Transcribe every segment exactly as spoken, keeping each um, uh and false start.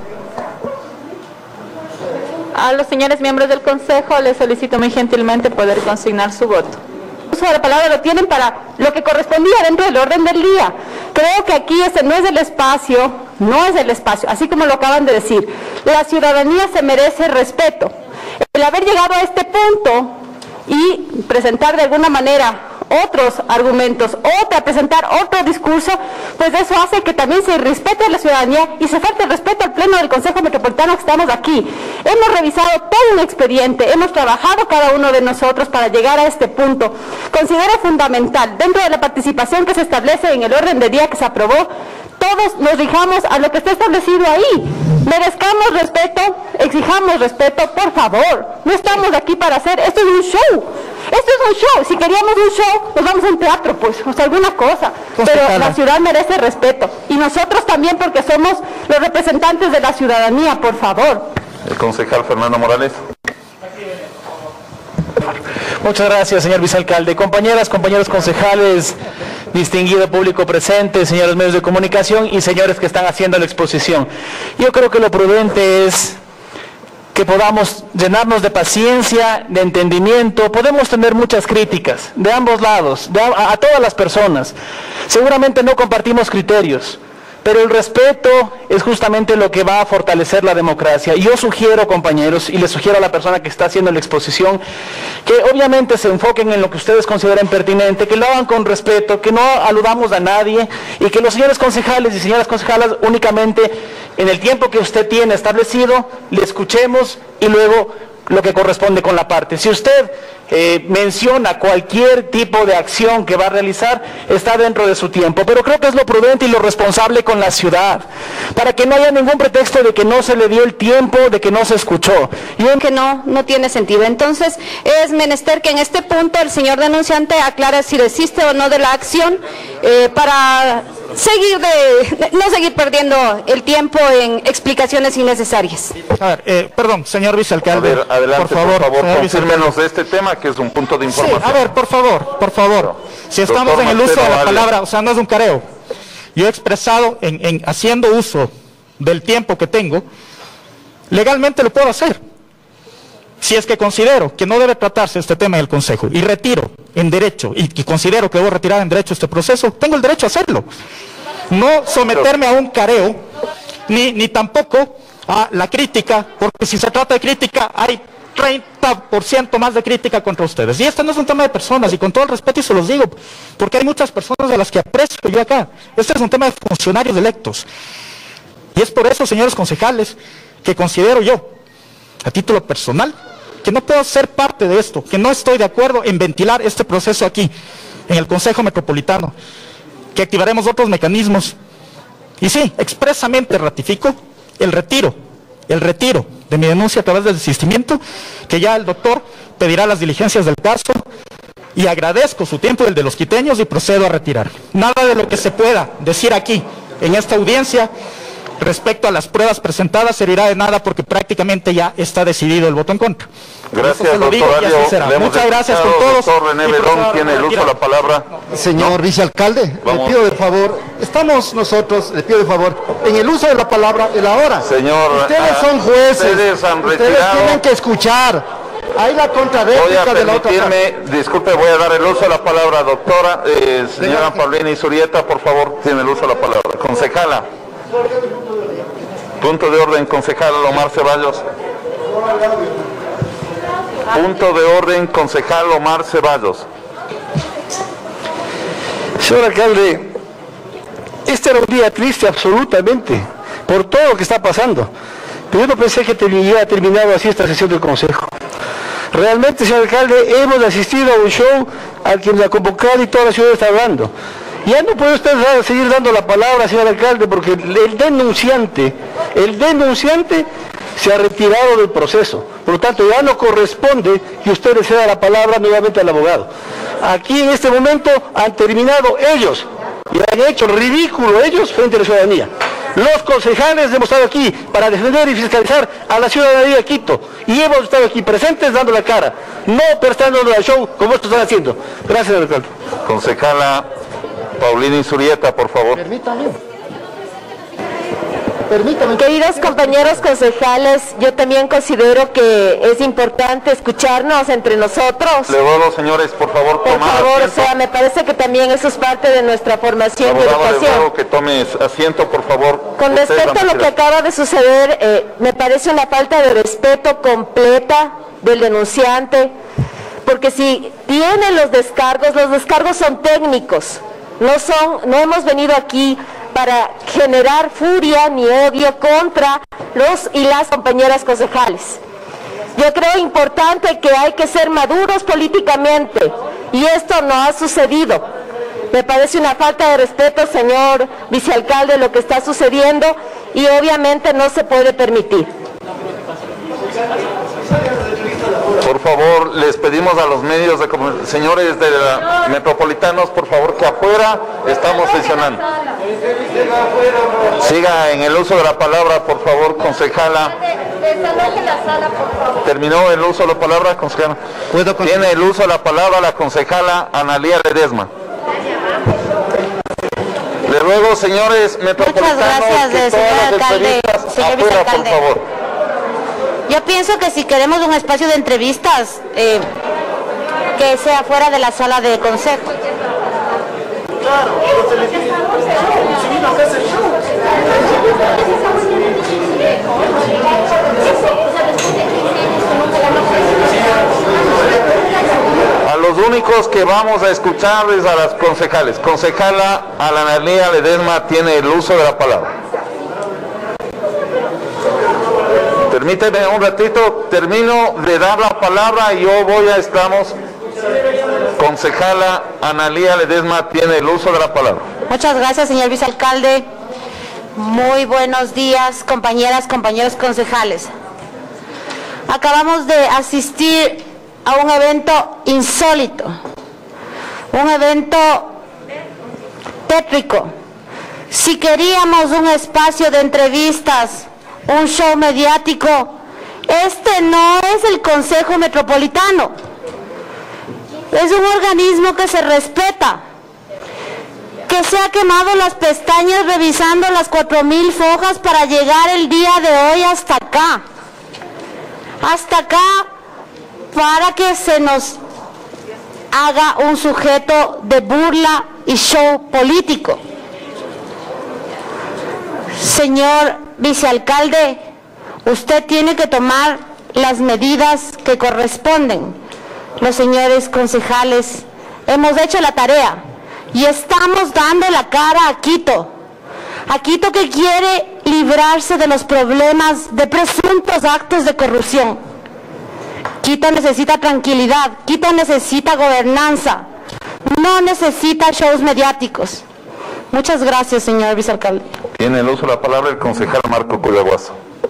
A los señores miembros del Consejo les solicito muy gentilmente poder consignar su voto. El uso de la palabra lo tienen para lo que correspondía dentro del orden del día. Creo que aquí este no es el espacio, no es el espacio, así como lo acaban de decir. La ciudadanía se merece respeto. El haber llegado a este punto y presentar de alguna manera otros argumentos, otra, presentar otro discurso, pues eso hace que también se respete a la ciudadanía y se falte el respeto al Pleno del Consejo Metropolitano que estamos aquí. Hemos revisado todo un expediente, hemos trabajado cada uno de nosotros para llegar a este punto. Considero fundamental, dentro de la participación que se establece en el orden del día que se aprobó, todos nos rijamos a lo que está establecido ahí. Merezcamos respeto, exijamos respeto, por favor. No estamos aquí para hacer, esto es un show. Esto es un show. Si queríamos un show, nos vamos a un teatro, pues, o sea, alguna cosa. Pero la ciudad merece respeto. Y nosotros también, porque somos los representantes de la ciudadanía, por favor. El concejal Fernando Morales. Muchas gracias, señor vicealcalde. Compañeras, compañeros concejales, distinguido público presente, señores medios de comunicación y señores que están haciendo la exposición. Yo creo que lo prudente es que podamos llenarnos de paciencia, de entendimiento. Podemos tener muchas críticas de ambos lados, de a, a todas las personas. Seguramente no compartimos criterios, pero el respeto es justamente lo que va a fortalecer la democracia. Y yo sugiero, compañeros, y les sugiero a la persona que está haciendo la exposición, que obviamente se enfoquen en lo que ustedes consideren pertinente, que lo hagan con respeto, que no aludamos a nadie, y que los señores concejales y señoras concejalas únicamente en el tiempo que usted tiene establecido, le escuchemos y luego lo que corresponde con la parte. Si usted eh, menciona cualquier tipo de acción que va a realizar, está dentro de su tiempo, pero creo que es lo prudente y lo responsable con la ciudad, para que no haya ningún pretexto de que no se le dio el tiempo, de que no se escuchó. Y en... que no, no tiene sentido. Entonces, es menester que en este punto el señor denunciante aclare si desiste o no de la acción, eh, para seguir de, no seguir perdiendo el tiempo en explicaciones innecesarias. A ver, eh, perdón, señor vicealcalde. A ver, adelante, por favor, por favor confírmenos de este tema, que es un punto de información. Sí, a ver, por favor, por favor. Si estamos Doctor en el uso Marcelo de la Valle. palabra, o sea, no es un careo. Yo he expresado, en, en haciendo uso del tiempo que tengo, legalmente lo puedo hacer. Si es que considero que no debe tratarse este tema en el Consejo y retiro en derecho, y, y considero que debo retirar en derecho este proceso, tengo el derecho a hacerlo. No someterme a un careo, ni, ni tampoco a la crítica, porque si se trata de crítica, hay treinta por ciento más de crítica contra ustedes. Y este no es un tema de personas, y con todo el respeto y se los digo, porque hay muchas personas a las que aprecio yo acá. Este es un tema de funcionarios electos. Y es por eso, señores concejales, que considero yo, a título personal, que no puedo ser parte de esto, que no estoy de acuerdo en ventilar este proceso aquí, en el Consejo Metropolitano, que activaremos otros mecanismos. Y sí, expresamente ratifico el retiro, el retiro de mi denuncia a través del desistimiento, que ya el doctor pedirá las diligencias del caso, y agradezco su tiempo y el de los quiteños y procedo a retirar. Nada de lo que se pueda decir aquí, en esta audiencia, respecto a las pruebas presentadas servirá de nada, porque prácticamente ya está decidido el voto en contra. Gracias, doctor Ario. Muchas gracias con todos. Doctor René Belón tiene el uso de la palabra. Señor vicealcalde, Vamos. le pido de favor, estamos nosotros, le pido de favor, en el uso de la palabra, de la hora. Señor, ustedes ah, son jueces, ustedes han ustedes retirado. tienen que escuchar. Hay la Voy a contrarréplica de la otra parte. permitirme, disculpe, voy a dar el uso de la palabra, doctora. Eh, señora Paulina Isurieta, por favor, tiene el uso de la palabra. Concejala. Punto de orden, concejal Omar Ceballos. Punto de orden, concejal Omar Ceballos. Señor alcalde, este era un día triste absolutamente, por todo lo que está pasando. Pero yo no pensé que hubiera terminado así esta sesión del Consejo. Realmente, señor alcalde, hemos asistido a un show al que nos ha convocado y toda la ciudad está hablando. Ya no puede usted seguir dando la palabra, señor alcalde, porque el denunciante, el denunciante se ha retirado del proceso. Por lo tanto, ya no corresponde que usted le ceda la palabra nuevamente al abogado. Aquí en este momento han terminado ellos, y han hecho ridículo ellos frente a la ciudadanía. Los concejales hemos estado aquí para defender y fiscalizar a la ciudadanía de Quito, y hemos estado aquí presentes dando la cara, no prestándonos al show como estos están haciendo. Gracias, señor alcalde. Concejala Paulina Isurieta, por favor. Permítame. permítame. Queridos compañeros concejales, yo también considero que es importante escucharnos entre nosotros. Le ruego, señores, por favor, Por tomar favor, o asiento. sea, me parece que también eso es parte de nuestra formación y Abogado, le educación. ruego que tome asiento, por favor. Con Usted, respecto a lo que Ramírez. acaba de suceder, eh, me parece una falta de respeto completa del denunciante, porque si tiene los descargos, los descargos son técnicos, no son, no hemos venido aquí para generar furia ni odio contra los y las compañeras concejales. Yo creo importante que hay que ser maduros políticamente y esto no ha sucedido. Me parece una falta de respeto, señor vicealcalde, lo que está sucediendo y obviamente no se puede permitir. Por favor, les pedimos a los medios de comunicación, señores de la metropolitanos, por favor, que afuera estamos sesionando. Siga en el uso de la palabra, por favor, concejala. ¿Terminó el uso de la palabra, concejala? Tiene el uso de la palabra la concejala Analía Ledesma. Le ruego, señores metropolitanos, gracias, que eh, todas señor las alcalde, entrevistas señor afuera, por vicealcalde. favor. Yo pienso que si queremos un espacio de entrevistas, eh, que sea fuera de la sala de consejo. A los únicos que vamos a escuchar es a las concejales. Concejala Analía Ledesma tiene el uso de la palabra. Permíteme un ratito, termino de dar la palabra y yo voy a estamos. Concejala Analía Ledesma tiene el uso de la palabra. Muchas gracias, señor vicealcalde. Muy buenos días, compañeras, compañeros concejales. Acabamos de asistir a un evento insólito, un evento tétrico. Si queríamos un espacio de entrevistas, un show mediático, este no es el Consejo Metropolitano. Es un organismo que se respeta, que se ha quemado las pestañas revisando las cuatro mil fojas para llegar el día de hoy hasta acá. Hasta acá para que se nos haga un sujeto de burla y show político. Señor vicealcalde, usted tiene que tomar las medidas que corresponden. Los señores concejales hemos hecho la tarea y estamos dando la cara a Quito. A Quito que quiere librarse de los problemas de presuntos actos de corrupción. Quito necesita tranquilidad, Quito necesita gobernanza, no necesita shows mediáticos. Muchas gracias, señor vicealcalde. Tiene el uso de la palabra el concejal Marco Cuyaguazo.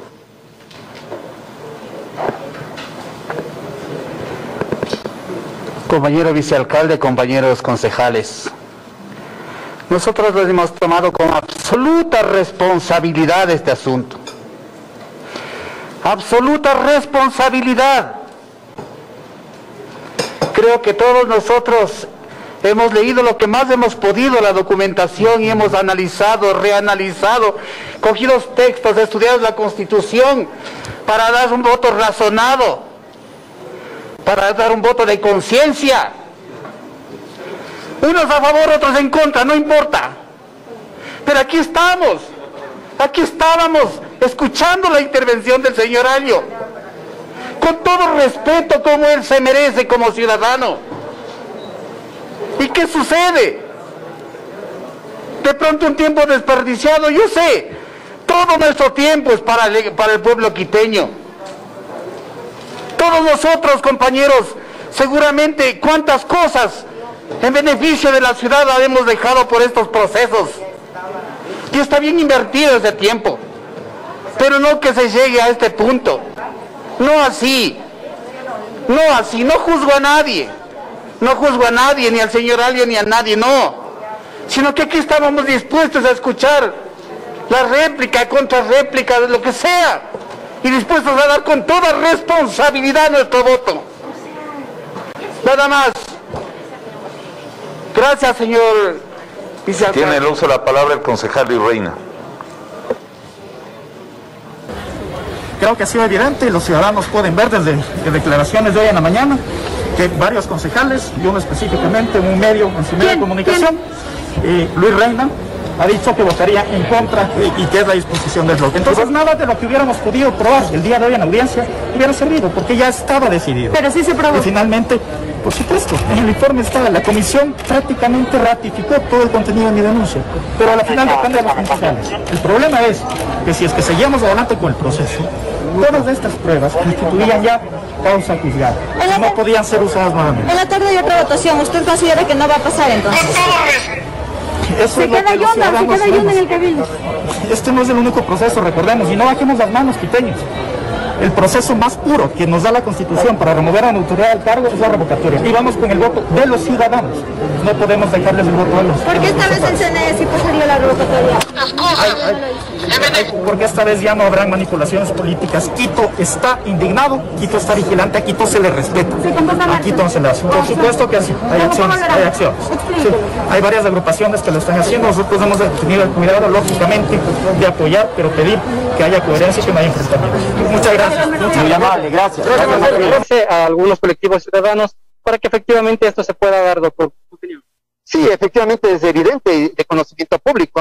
Compañero vicealcalde, compañeros concejales, nosotros les hemos tomado con absoluta responsabilidad este asunto. Absoluta responsabilidad. Creo que todos nosotros hemos leído lo que más hemos podido, la documentación, y hemos analizado, reanalizado, cogido los textos, estudiado la Constitución para dar un voto razonado, para dar un voto de conciencia. Unos a favor, otros en contra, no importa. Pero aquí estamos, aquí estábamos escuchando la intervención del señor Alio, con todo respeto como él se merece como ciudadano. ¿Y qué sucede? De pronto un tiempo desperdiciado, yo sé, todo nuestro tiempo es para el, para el pueblo quiteño. Todos nosotros, compañeros, seguramente cuántas cosas en beneficio de la ciudad la hemos dejado por estos procesos. Y está bien invertido ese tiempo, pero no que se llegue a este punto. No así, no así, no juzgo a nadie, no juzgo a nadie, ni al señor Alio, ni a nadie, no. Sino que aquí estábamos dispuestos a escuchar la réplica, contrarréplica, de lo que sea, y dispuestos a dar con toda responsabilidad nuestro voto. Nada más. Gracias, señor vicealcalde. Tiene el uso de la palabra el concejal Luis Reina. Creo que ha sido evidente, los ciudadanos pueden ver desde declaraciones de hoy en la mañana que varios concejales, y uno específicamente en un medio, en su medio de comunicación, eh, Luis Reina, ha dicho que votaría en contra y, y que es la disposición del bloque. Entonces nada de lo que hubiéramos podido probar el día de hoy en audiencia hubiera servido, porque ya estaba decidido. Pero sí se probó. Y finalmente, por supuesto, en el informe está, la comisión prácticamente ratificó todo el contenido de mi denuncia, pero a la final depende de los concejales. El problema es que si es que seguíamos adelante con el proceso, todas estas pruebas constituían ya causa juzgada, no podían ser usadas nuevamente. En la tarde hay otra votación, ¿usted considera que no va a pasar entonces? Eso se queda Yunda, se queda Yunda en el cabildo. Este no es el único proceso, recordemos, y no bajemos las manos, quiteños. El proceso más puro que nos da la Constitución para remover a la autoridad del cargo es la revocatoria. Y vamos con el voto de los ciudadanos. No podemos dejarles el voto a los ¿Por qué esta vez el C N E sí pasaría la revocatoria? Ay, ay, porque esta vez ya no habrán manipulaciones políticas. Quito está indignado, Quito está vigilante, a Quito se le respeta. A Quito no se le hace. Por supuesto que así, hay acciones, hay acciones. Sí, hay varias agrupaciones que lo están haciendo. Nosotros hemos tenido el cuidado, lógicamente, de apoyar, pero pedir que haya coherencia y que no haya enfrentamientos. Muchas gracias. Muy amable, gracias. Gracias a algunos colectivos ciudadanos para que efectivamente esto se pueda dar, doctor. Sí, efectivamente es evidente y de conocimiento público.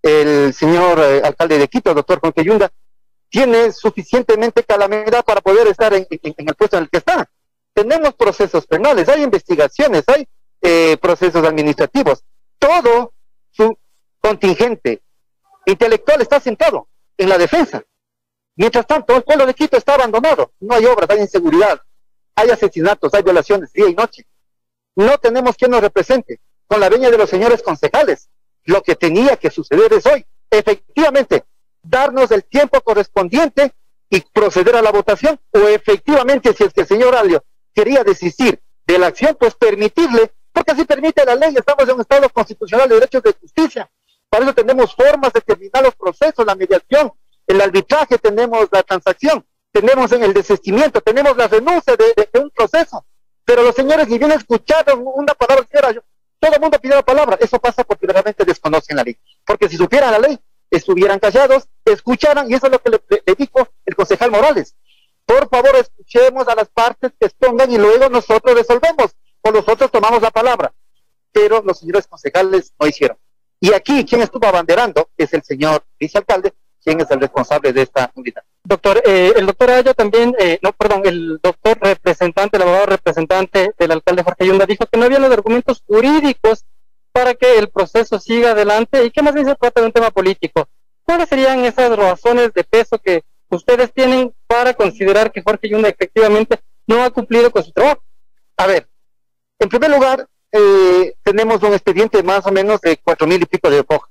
El señor eh, alcalde de Quito, doctor Jorge Yunda, tiene suficientemente calamidad para poder estar en, en, en el puesto en el que está. Tenemos procesos penales, hay investigaciones, hay eh, procesos administrativos. Todo su contingente intelectual está sentado en la defensa. Mientras tanto, el pueblo de Quito está abandonado. No hay obras, hay inseguridad, hay asesinatos, hay violaciones día y noche. No tenemos quien nos represente. Con la veña de los señores concejales, lo que tenía que suceder es hoy, efectivamente, darnos el tiempo correspondiente y proceder a la votación, o efectivamente, si es que el señor Alio quería desistir de la acción, pues permitirle, porque así permite la ley, estamos en un Estado constitucional de derechos de justicia. Para eso tenemos formas de terminar los procesos, la mediación, el arbitraje, tenemos la transacción, tenemos en el desistimiento, tenemos la renuncia de, de, de un proceso. Pero los señores ni bien escucharon una palabra, señora, todo el mundo pidió la palabra. Eso pasa porque realmente desconocen la ley. Porque si supieran la ley, estuvieran callados, escucharan, y eso es lo que le, le, le dijo el concejal Morales. Por favor, escuchemos a las partes que expongan y luego nosotros resolvemos, o nosotros tomamos la palabra. Pero los señores concejales no hicieron. Y aquí quien estuvo abanderando es el señor vicealcalde, quien es el responsable de esta unidad. Doctor, eh, el doctor Alio también, eh, no, perdón, el doctor representante, el abogado representante del alcalde Jorge Yunda dijo que no había los argumentos jurídicos para que el proceso siga adelante y que más bien se trata de un tema político. ¿Cuáles serían esas razones de peso que ustedes tienen para considerar que Jorge Yunda efectivamente no ha cumplido con su trabajo? A ver, en primer lugar, eh, tenemos un expediente más o menos de cuatro mil y pico de hojas.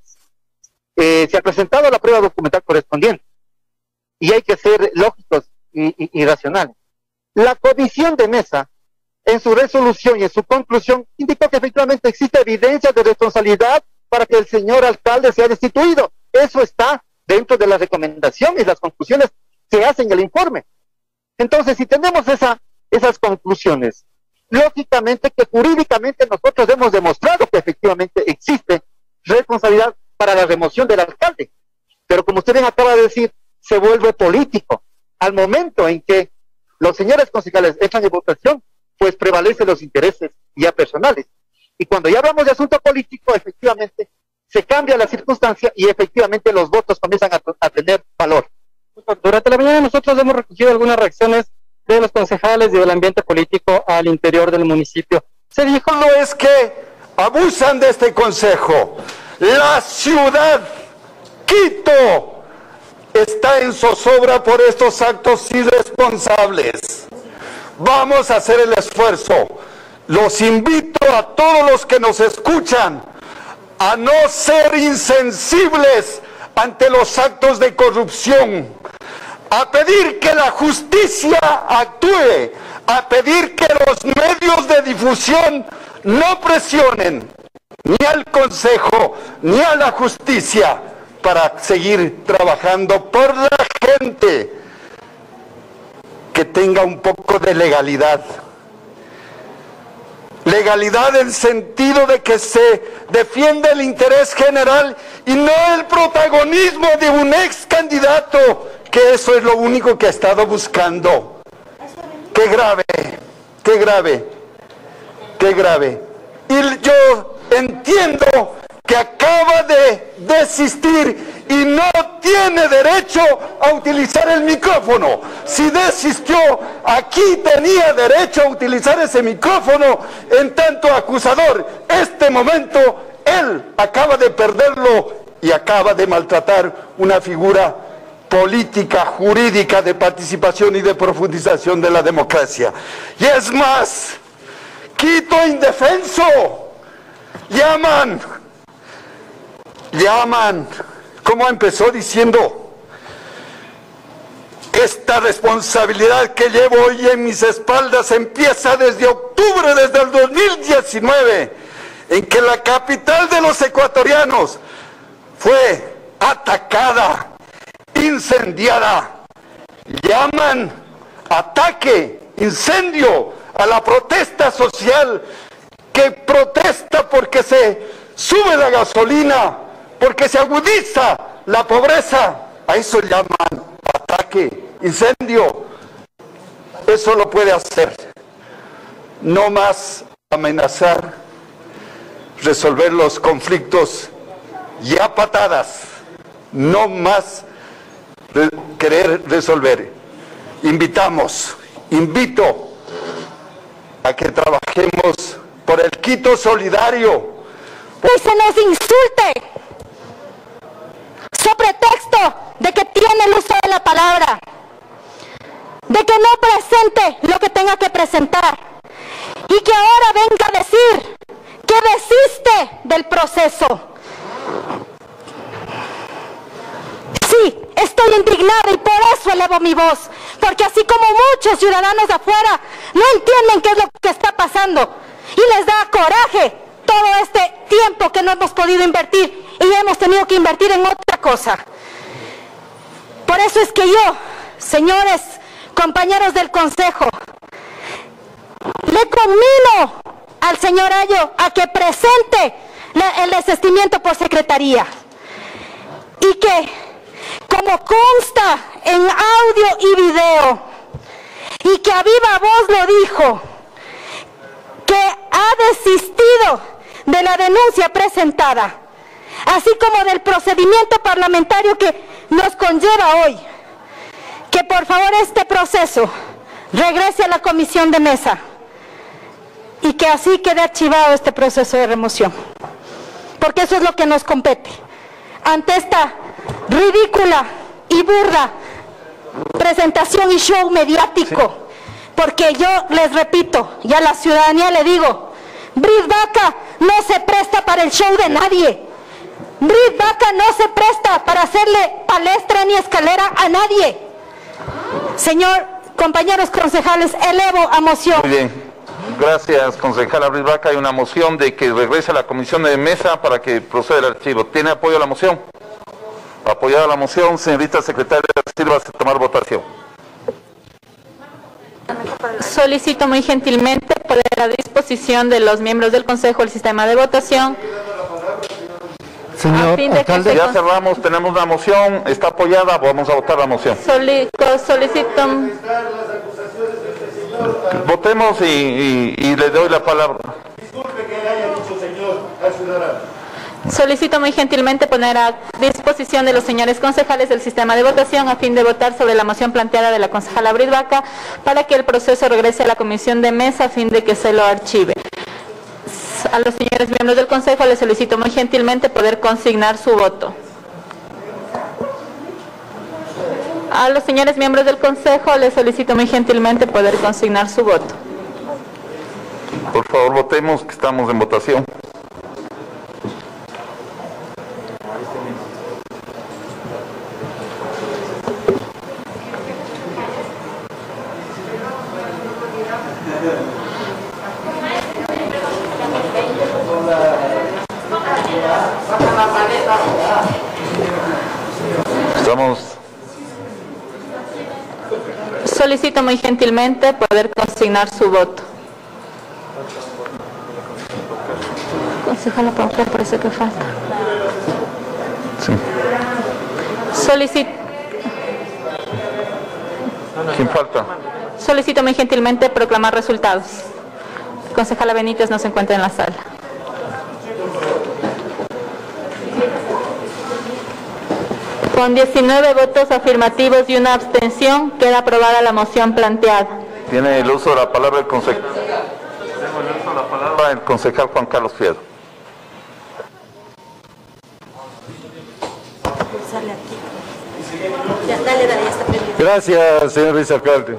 Eh, se ha presentado la prueba documental correspondiente y hay que ser lógicos y, y, y racionales. La comisión de mesa, en su resolución y en su conclusión, indicó que efectivamente existe evidencia de responsabilidad para que el señor alcalde sea destituido. Eso está dentro de las recomendaciones y las conclusiones que hacen el informe. Entonces, si tenemos esa, esas conclusiones, lógicamente que jurídicamente nosotros hemos demostrado que efectivamente existe responsabilidad para la remoción del alcalde. Pero como usted bien acaba de decir, se vuelve político. Al momento en que los señores concejales entran en votación, pues prevalecen los intereses ya personales. Y cuando ya hablamos de asunto político, efectivamente, se cambia la circunstancia y efectivamente los votos comienzan a, a tener valor. Durante la mañana nosotros hemos recogido algunas reacciones de los concejales y del ambiente político al interior del municipio. Se dijo... No es que abusan de este consejo. La ciudad, Quito, está en zozobra por estos actos irresponsables. Vamos a hacer el esfuerzo. Los invito a todos los que nos escuchan a no ser insensibles ante los actos de corrupción, a pedir que la justicia actúe, a pedir que los medios de difusión no presionen ni al Consejo ni a la justicia para seguir trabajando por la gente, que tenga un poco de legalidad. Legalidad en sentido de que se defiende el interés general y no el protagonismo de un ex candidato que eso es lo único que ha estado buscando. Qué grave, qué grave, qué grave. Y yo entiendo que acaba de desistir y no tiene derecho a utilizar el micrófono. Si desistió, aquí tenía derecho a utilizar ese micrófono en tanto acusador. Este momento, él acaba de perderlo y acaba de maltratar una figura política, jurídica, de participación y de profundización de la democracia. Y es más, Quito indefenso, llaman, llaman, como empezó diciendo, esta responsabilidad que llevo hoy en mis espaldas empieza desde octubre, desde el dos mil diecinueve, en que la capital de los ecuatorianos fue atacada, incendiada. Llaman ataque, incendio a la protesta social que protesta porque se sube la gasolina, porque se agudiza la pobreza. A eso llaman ataque, incendio. Eso lo puede hacer. No más amenazar, resolver los conflictos ya patadas. No más re querer resolver. Invitamos, invito a que trabajemos por el Quito solidario. Y se nos insulte sobre pretexto de que tiene el uso de la palabra, de que no presente lo que tenga que presentar y que ahora venga a decir que desiste del proceso. Sí, estoy indignada y por eso elevo mi voz, porque así como muchos ciudadanos de afuera no entienden qué es lo que está pasando y les da coraje todo este tiempo que no hemos podido invertir y hemos tenido que invertir en otra cosa. Por eso es que yo, señores compañeros del Consejo, le conmino al señor Ayo a que presente la, el desistimiento por secretaría y que, como consta en audio y video, y que a viva voz lo dijo, que ha desistido de la denuncia presentada, así como del procedimiento parlamentario que nos conlleva hoy, que por favor este proceso regrese a la comisión de mesa y que así quede archivado este proceso de remoción, porque eso es lo que nos compete ante esta ridícula y burda presentación y show mediático. Sí. Porque yo les repito, y a la ciudadanía le digo, Brit Vaca no se presta para el show de nadie. Brit Vaca no se presta para hacerle palestra ni escalera a nadie. Señor, compañeros concejales, elevo a moción. Muy bien. Gracias, concejala Brit Vaca. Hay una moción de que regrese a la comisión de mesa para que proceda el archivo. ¿Tiene apoyo a la moción? Apoyada la moción, señorita secretaria, sírvase a tomar votación. Solicito muy gentilmente poner a disposición de los miembros del Consejo el sistema de votación. Señor alcalde, ya cerramos, tenemos una moción, está apoyada, vamos a votar la moción. Soli solicito. Votemos y, y, y le doy la palabra. Disculpe que le haya dicho señor al ciudadano. Solicito muy gentilmente poner a disposición de los señores concejales el sistema de votación a fin de votar sobre la moción planteada de la concejala Brit Vaca para que el proceso regrese a la comisión de mesa a fin de que se lo archive. A los señores miembros del Consejo les solicito muy gentilmente poder consignar su voto. A los señores miembros del Consejo les solicito muy gentilmente poder consignar su voto. Por favor, votemos, que estamos en votación. Estamos. Solicito muy gentilmente poder consignar su voto. Concejala Pamplona, parece que falta. Sí. Solicito. ¿Quién falta? Solicito muy gentilmente proclamar resultados. Concejala Benítez no se encuentra en la sala. Con diecinueve votos afirmativos y una abstención, queda aprobada la moción planteada. Tiene el uso de la palabra el concejal. Tengo el uso de la palabra el concejal Juan Carlos Fierro. Gracias, señor vicealcalde.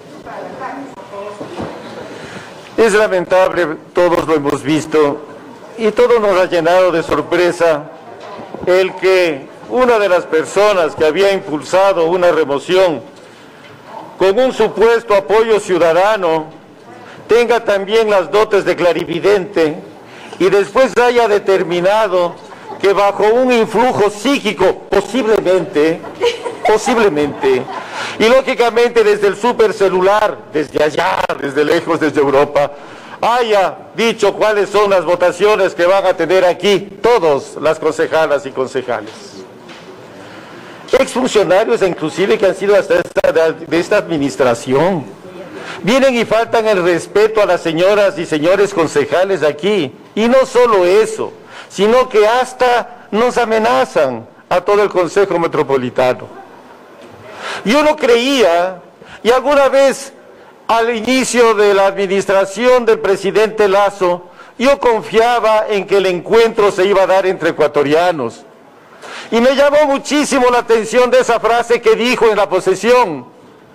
Es lamentable, todos lo hemos visto, y todo nos ha llenado de sorpresa el que una de las personas que había impulsado una remoción con un supuesto apoyo ciudadano tenga también las dotes de clarividente y después haya determinado que bajo un influjo psíquico, posiblemente, posiblemente, y lógicamente desde el supercelular, desde allá, desde lejos, desde Europa, haya dicho cuáles son las votaciones que van a tener aquí todos las concejalas y concejales. Exfuncionarios inclusive que han sido hasta esta, de esta administración, vienen y faltan el respeto a las señoras y señores concejales aquí, y no solo eso, sino que hasta nos amenazan a todo el Consejo Metropolitano. Yo no creía, y alguna vez al inicio de la administración del presidente Lasso, yo confiaba en que el encuentro se iba a dar entre ecuatorianos. Y me llamó muchísimo la atención de esa frase que dijo en la posesión: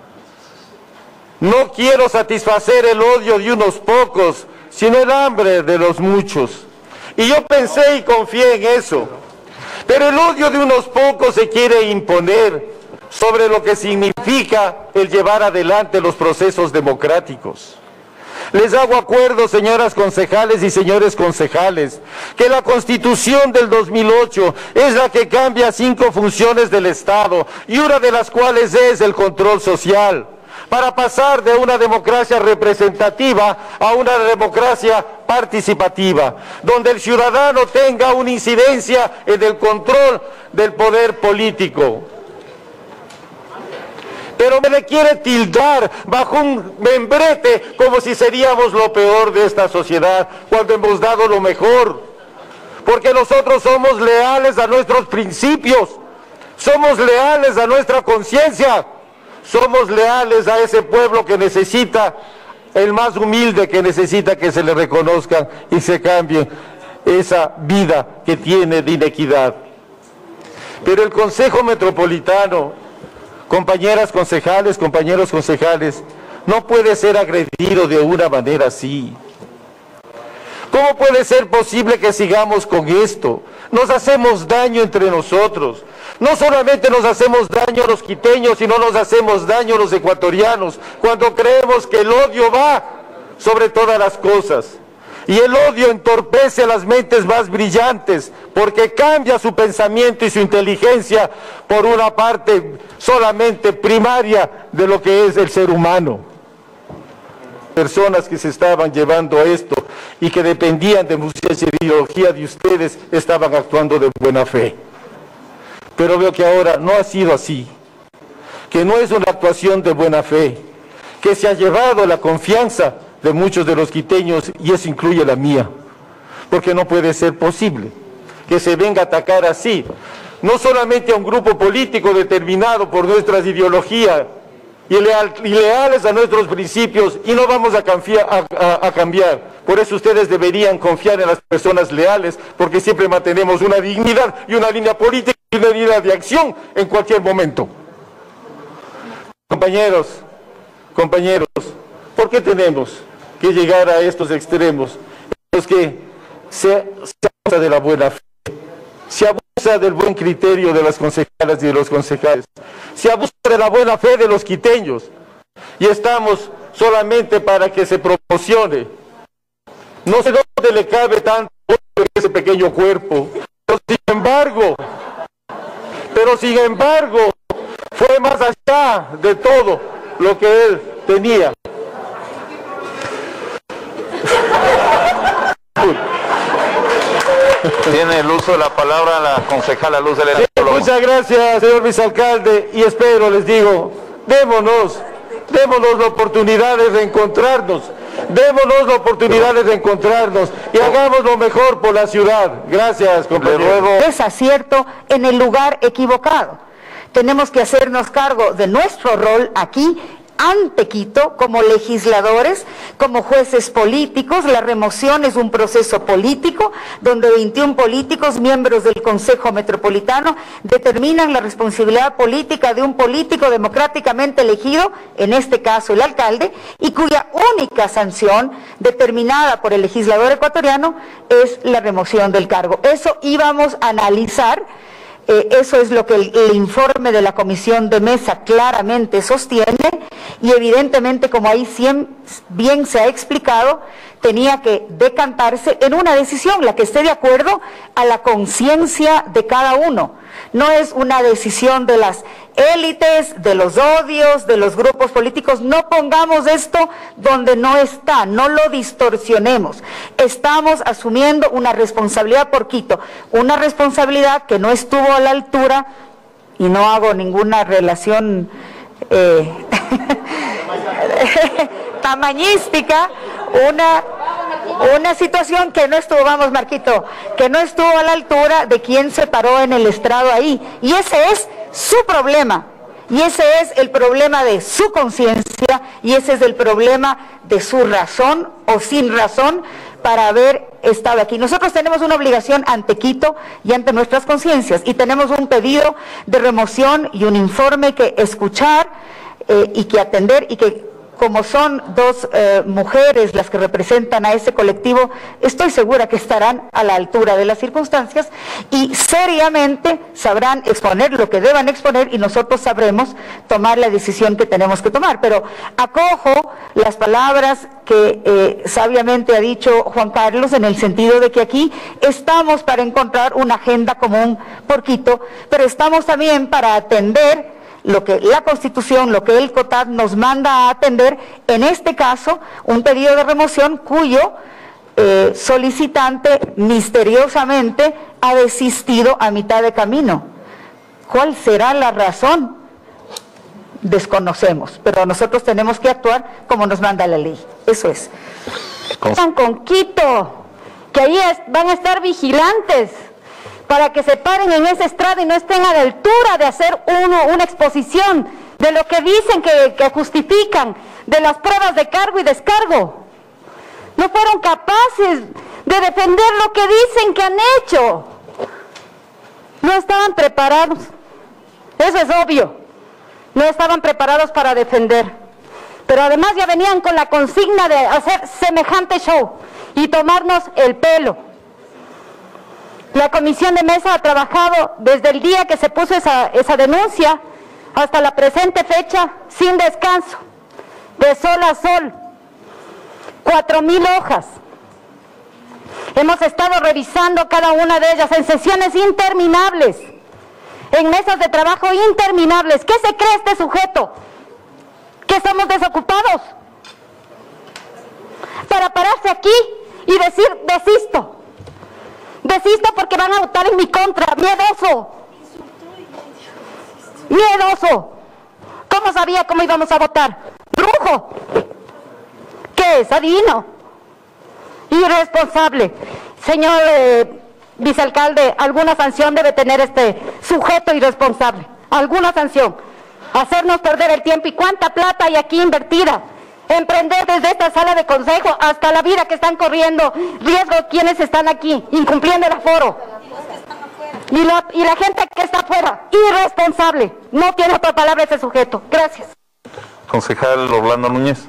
no quiero satisfacer el odio de unos pocos, sino el hambre de los muchos. Y yo pensé y confié en eso. Pero el odio de unos pocos se quiere imponer sobre lo que significa el llevar adelante los procesos democráticos. Les hago acuerdo, señoras concejales y señores concejales, que la Constitución del dos mil ocho es la que cambia cinco funciones del Estado, y una de las cuales es el control social, para pasar de una democracia representativa a una democracia participativa, donde el ciudadano tenga una incidencia en el control del poder político. Pero me le quiere tildar bajo un membrete como si seríamos lo peor de esta sociedad, cuando hemos dado lo mejor. Porque nosotros somos leales a nuestros principios, somos leales a nuestra conciencia, somos leales a ese pueblo que necesita, el más humilde que necesita que se le reconozcan y se cambie esa vida que tiene de inequidad. Pero el Consejo Metropolitano, compañeras concejales, compañeros concejales, no puede ser agredido de una manera así. ¿Cómo puede ser posible que sigamos con esto? Nos hacemos daño entre nosotros. No solamente nos hacemos daño a los quiteños, sino nos hacemos daño a los ecuatorianos, cuando creemos que el odio va sobre todas las cosas. Y el odio entorpece a las mentes más brillantes, porque cambia su pensamiento y su inteligencia por una parte solamente primaria de lo que es el ser humano. Personas que se estaban llevando a esto y que dependían de mucha ideología de ustedes, estaban actuando de buena fe. Pero veo que ahora no ha sido así, que no es una actuación de buena fe, que se ha llevado la confianza de muchos de los quiteños, y eso incluye la mía, porque no puede ser posible que se venga a atacar así, no solamente a un grupo político determinado por nuestras ideologías y, leal, y leales a nuestros principios, y no vamos a, confiar, a, a, a cambiar. Por eso ustedes deberían confiar en las personas leales, porque siempre mantenemos una dignidad y una línea política y una línea de acción en cualquier momento. Compañeros, compañeros, ¿por qué tenemos que llegar a estos extremos en los que se, se abusa de la buena fe, se abusa del buen criterio de las concejalas y de los concejales, se abusa de la buena fe de los quiteños, y estamos solamente para que se promocione? No sé dónde le cabe tanto en ese pequeño cuerpo, pero sin embargo, pero sin embargo, fue más allá de todo lo que él tenía. Tiene el uso de la palabra la concejala Luz del Sí, muchas gracias, señor vicealcalde, y espero, les digo, démonos, démonos la oportunidad de reencontrarnos, démonos la oportunidad de reencontrarnos y hagamos lo mejor por la ciudad. Gracias, compañero. Desacierto en el lugar equivocado. Tenemos que hacernos cargo de nuestro rol aquí ante Quito como legisladores, como jueces políticos. La remoción es un proceso político donde veintiún políticos, miembros del Consejo Metropolitano, determinan la responsabilidad política de un político democráticamente elegido, en este caso el alcalde, y cuya única sanción determinada por el legislador ecuatoriano es la remoción del cargo. Eso íbamos a analizar. Eh, eso es lo que el, el informe de la comisión de mesa claramente sostiene, y evidentemente, como ahí cien, bien se ha explicado, tenía que decantarse en una decisión, la que esté de acuerdo a la conciencia de cada uno. No es una decisión de las élites, de los odios, de los grupos políticos. No pongamos esto donde no está, no lo distorsionemos. Estamos asumiendo una responsabilidad por Quito, una responsabilidad que no estuvo a la altura, y no hago ninguna relación eh, tamañística, una... Una situación que no estuvo, vamos Marquito, que no estuvo a la altura de quien se paró en el estrado ahí. Y ese es su problema, y ese es el problema de su conciencia, y ese es el problema de su razón o sin razón para haber estado aquí. Nosotros tenemos una obligación ante Quito y ante nuestras conciencias, y tenemos un pedido de remoción y un informe que escuchar eh, y que atender, y que, como son dos eh, mujeres las que representan a ese colectivo, estoy segura que estarán a la altura de las circunstancias y seriamente sabrán exponer lo que deban exponer, y nosotros sabremos tomar la decisión que tenemos que tomar. Pero acojo las palabras que eh, sabiamente ha dicho Juan Carlos, en el sentido de que aquí estamos para encontrar una agenda común por Quito, pero estamos también para atender lo que la Constitución, lo que el COTAD nos manda a atender, en este caso, un pedido de remoción cuyo eh, solicitante misteriosamente ha desistido a mitad de camino. ¿Cuál será la razón? Desconocemos, pero nosotros tenemos que actuar como nos manda la ley. Eso es. Con, con Quito, que ahí es, van a estar vigilantes, para que se paren en ese estrado y no estén a la altura de hacer uno, una exposición de lo que dicen que, que justifican, de las pruebas de cargo y descargo. No fueron capaces de defender lo que dicen que han hecho. No estaban preparados. Eso es obvio. No estaban preparados para defender. Pero además ya venían con la consigna de hacer semejante show y tomarnos el pelo. La comisión de mesa ha trabajado desde el día que se puso esa, esa denuncia hasta la presente fecha sin descanso, de sol a sol, cuatro mil hojas. Hemos estado revisando cada una de ellas en sesiones interminables, en mesas de trabajo interminables. ¿Qué se cree este sujeto? ¿Que somos desocupados? Para pararse aquí y decir desisto. Desisto porque van a votar en mi contra. Miedoso. Miedoso. ¿Cómo sabía cómo íbamos a votar? Brujo. ¿Qué es? Adivino. Irresponsable. Señor eh, vicealcalde, alguna sanción debe tener este sujeto irresponsable. Alguna sanción. Hacernos perder el tiempo. ¿Y cuánta plata hay aquí invertida? Emprender desde esta sala de consejo hasta la vida que están corriendo riesgo quienes están aquí, incumpliendo el aforo. Y la, y la gente que está afuera, irresponsable. No tiene otra palabra ese sujeto. Gracias. Concejal Orlando Núñez.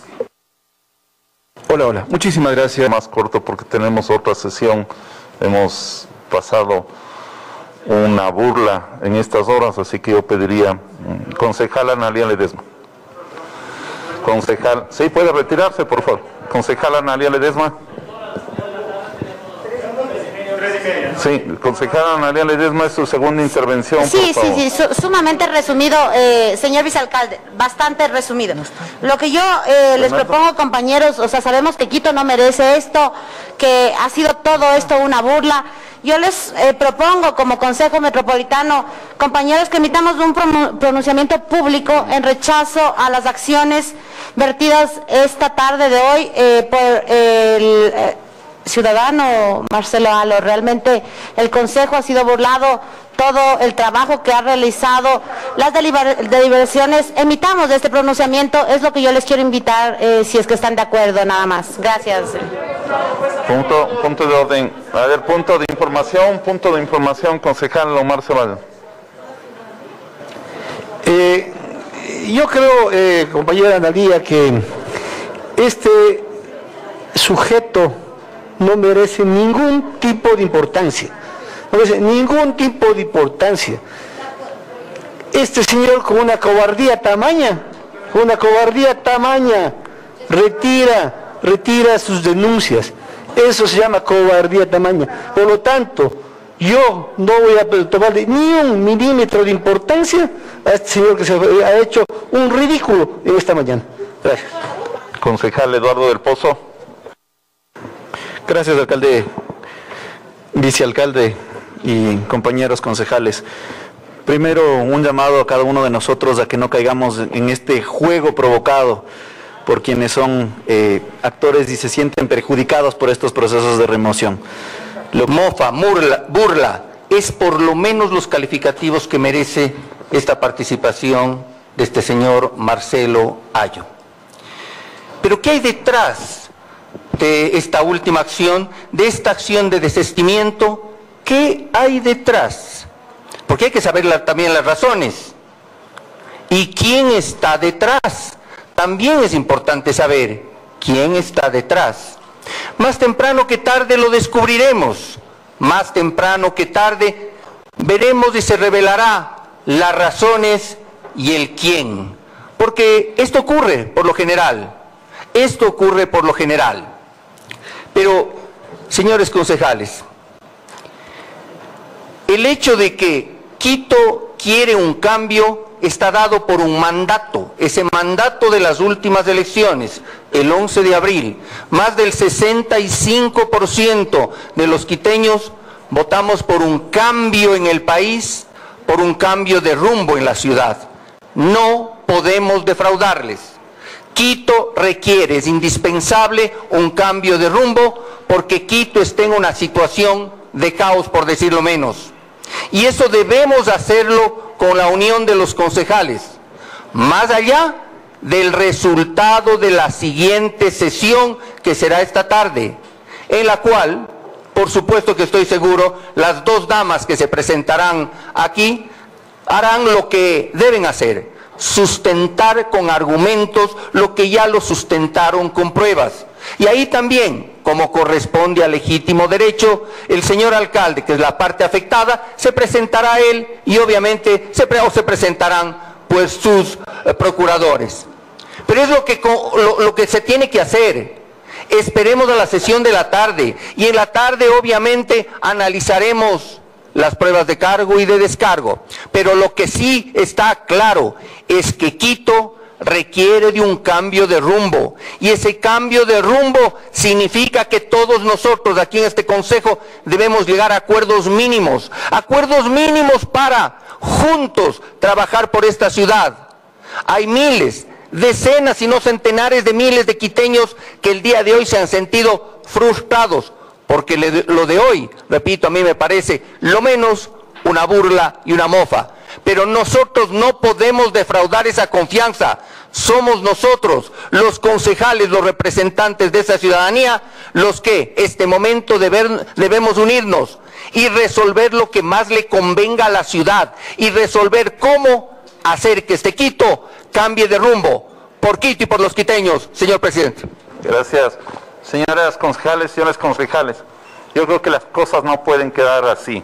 Hola, hola. Muchísimas gracias. Más corto porque tenemos otra sesión. Hemos pasado una burla en estas horas, así que yo pediría, concejal Analia Ledesma. Concejal, sí, puede retirarse, por favor. Concejal Analia Ledesma. Sí, concejala Analia Ledesma, es su segunda intervención. Sí, por favor. sí, sí, su- sumamente resumido, eh, señor vicealcalde, bastante resumido. Lo que yo eh, les propongo, compañeros, o sea, sabemos que Quito no merece esto, que ha sido todo esto una burla. Yo les eh, propongo como Consejo Metropolitano, compañeros, que emitamos un pronu- pronunciamiento público en rechazo a las acciones vertidas esta tarde de hoy eh, por el eh, ciudadano Marcelo Alo. Realmente el Consejo ha sido burlado, todo el trabajo que ha realizado, las deliber- deliberaciones. Emitamos este pronunciamiento, es lo que yo les quiero invitar, eh, si es que están de acuerdo, nada más. Gracias. Punto, punto de orden. A ver, punto de información, punto de información, concejal Omar Ceballos. Eh, yo creo, eh, compañera Analia, que este sujeto no merece ningún tipo de importancia. No merece ningún tipo de importancia. Este señor, con una cobardía tamaña, con una cobardía tamaña, retira, retira sus denuncias. Eso se llama cobardía tamaña. Por lo tanto, yo no voy a tomarle ni un milímetro de importancia a este señor que se ha hecho un ridículo en esta mañana. Gracias. Concejal Eduardo del Pozo. Gracias, alcalde, vicealcalde y compañeros concejales. Primero, un llamado a cada uno de nosotros a que no caigamos en este juego provocado por quienes son eh, actores y se sienten perjudicados por estos procesos de remoción. Lo mofa, burla, burla, es por lo menos los calificativos que merece esta participación de este señor Marcelo Ayo. Pero ¿qué hay detrás de esta última acción, de esta acción de desistimiento? ¿Qué hay detrás? Porque hay que saber la, también las razones. ¿Y quién está detrás? También es importante saber quién está detrás. Más temprano que tarde lo descubriremos. Más temprano que tarde veremos y se revelará las razones y el quién. Porque esto ocurre por lo general. Esto ocurre por lo general. Pero, señores concejales, el hecho de que Quito quiere un cambio está dado por un mandato, ese mandato de las últimas elecciones, el once de abril. Más del sesenta y cinco por ciento de los quiteños votamos por un cambio en el país, por un cambio de rumbo en la ciudad. No podemos defraudarles. Quito requiere, es indispensable un cambio de rumbo porque Quito está en una situación de caos, por decirlo menos. Y eso debemos hacerlo con la unión de los concejales, más allá del resultado de la siguiente sesión que será esta tarde, en la cual, por supuesto que estoy seguro, las dos damas que se presentarán aquí harán lo que deben hacer, sustentar con argumentos lo que ya lo sustentaron con pruebas. Y ahí también, como corresponde al legítimo derecho, el señor alcalde, que es la parte afectada, se presentará a él y obviamente se, pre o se presentarán pues sus eh, procuradores. Pero es lo que, lo, lo que se tiene que hacer. Esperemos a la sesión de la tarde y en la tarde obviamente analizaremos las pruebas de cargo y de descargo. Pero lo que sí está claro es que Quito requiere de un cambio de rumbo y ese cambio de rumbo significa que todos nosotros aquí en este consejo debemos llegar a acuerdos mínimos, acuerdos mínimos para juntos trabajar por esta ciudad. Hay miles, decenas y no centenares de miles de quiteños que el día de hoy se han sentido frustrados porque lo de hoy, repito, a mí me parece lo menos una burla y una mofa. Pero nosotros no podemos defraudar esa confianza. Somos nosotros, los concejales, los representantes de esa ciudadanía, los que este momento deber, debemos unirnos y resolver lo que más le convenga a la ciudad y resolver cómo hacer que este Quito cambie de rumbo por Quito y por los quiteños, señor presidente. Gracias. Señoras concejales, señores concejales, yo creo que las cosas no pueden quedar así.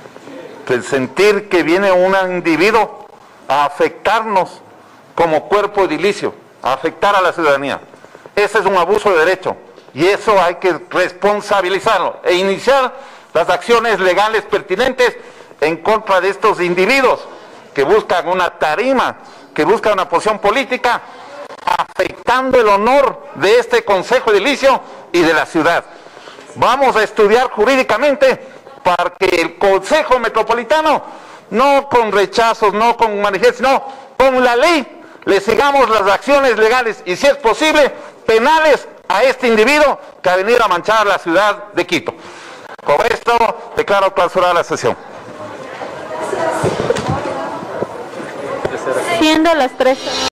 El sentir que viene un individuo a afectarnos como cuerpo edilicio, a afectar a la ciudadanía. Ese es un abuso de derecho y eso hay que responsabilizarlo e iniciar las acciones legales pertinentes en contra de estos individuos que buscan una tarima, que buscan una posición política, afectando el honor de este Consejo Edilicio y de la ciudad. Vamos a estudiar jurídicamente para que el Consejo Metropolitano, no con rechazos, no con manifiestos, no, con la ley, le sigamos las acciones legales y, si es posible, penales a este individuo que ha venido a manchar la ciudad de Quito. Con esto declaro clausurada la sesión. Siendo las tres.